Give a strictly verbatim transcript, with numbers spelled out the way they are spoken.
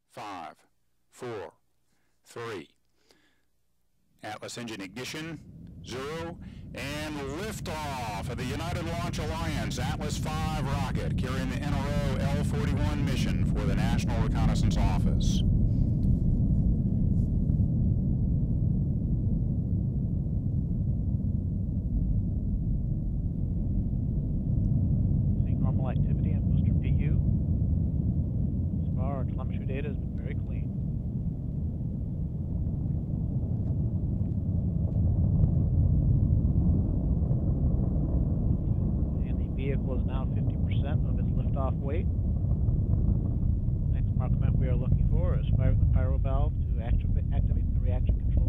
five, four, three. Atlas engine ignition, zero, and liftoff of the United Launch Alliance Atlas five rocket carrying the N R O L forty-one mission for the National Reconnaissance Office. Seeing normal activity on booster P U. So far, our telemetry data has been very clean. Vehicle is now fifty percent of its liftoff weight. Next mark event we are looking for is firing the pyro valve to activate, activate the reaction control.